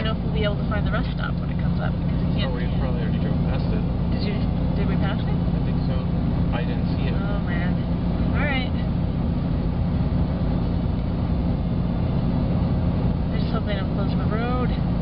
know if we'll be able to find the rest stop when it comes up, because we can't we see it. probably already drove past it. Did we pass it? I think so. I didn't see it. Oh, man. Alright. I just hope they don't close the road.